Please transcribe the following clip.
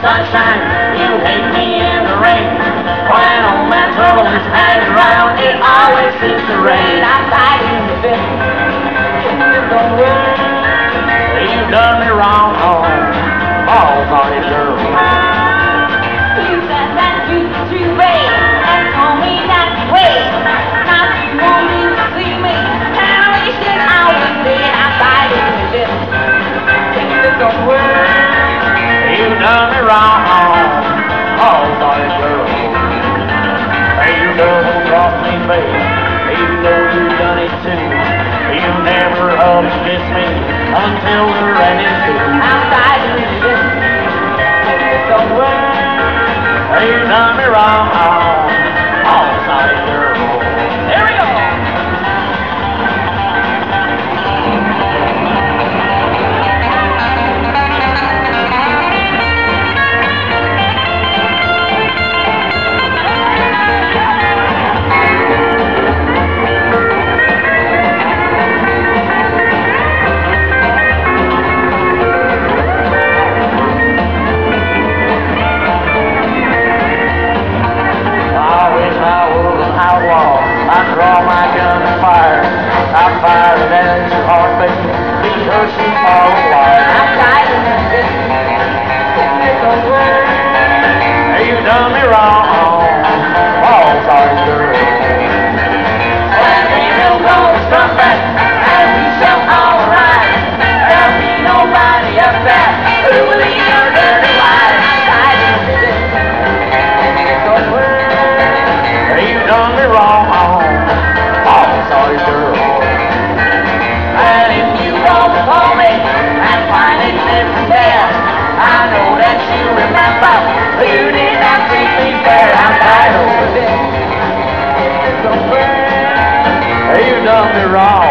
sunshine, you hate me in the rain. When all my troubles hang around, it always seems to rain. I'm tied in the bed, don't worry, you done me wrong, oh, sorry girl. You said that you were too late and told me not to wait. Now you want me to see me, and I wish that I was dead. I'm tied in the bed, don't worry, you done me wrong, oh, sorry girl. Hey, you double crossed me, babe, even though you done it too. You never understood me until the rain is through. I'm tied in the bed, don't worry, you done me wrong, oh, sorry girl. Here we go. I draw my gun and fire. I fire it at your heartbeat because you are a liar. I'm tied in the bed, don't worry, You done me wrong, oh, sorry girl. when the hill goes trumpet and we shall all ride, there'll be nobody up there who will eat your dirty wine. I'm tied in the bed, don't worry, You done me wrong, oh, sorry girl. and if you don't call me and find it different there, I know that you remember you did not treat me fair. I'm tied over there, don't worry, You done me wrong,